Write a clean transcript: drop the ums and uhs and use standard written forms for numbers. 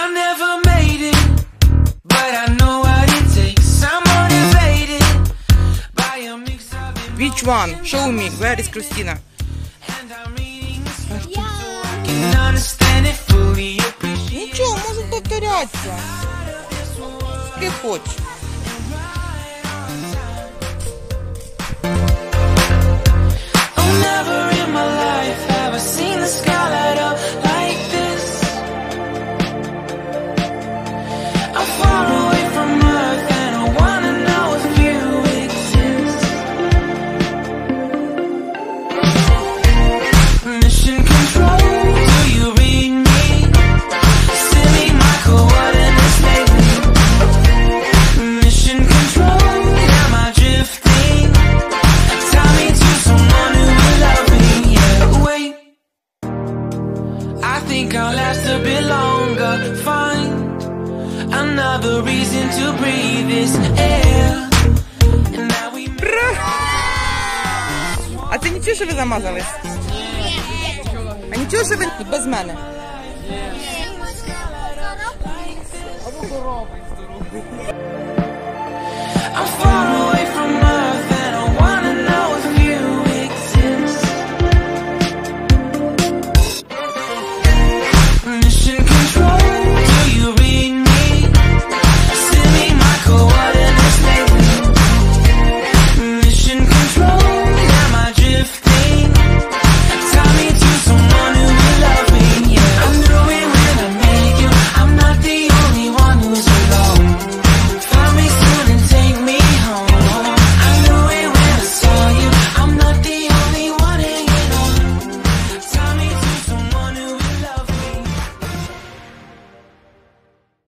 Which one? Show me. Where is Christina? Нічого, можу повторятися. Ти хочеш. I'll last a bit longer. Find another reason to breathe this air. And now we. А це нічого, що ви замазались? А нічого, що ви без мене? Ні.